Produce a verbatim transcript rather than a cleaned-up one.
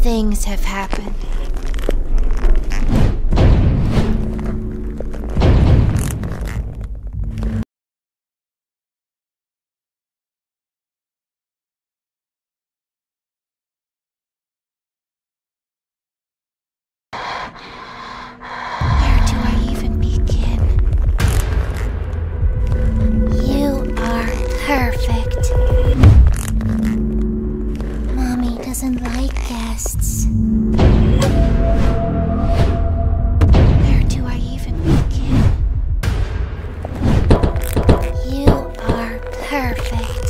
things have happened. Where do I even begin? You are perfect. Mommy doesn't like guests. Where do I even begin? You are perfect.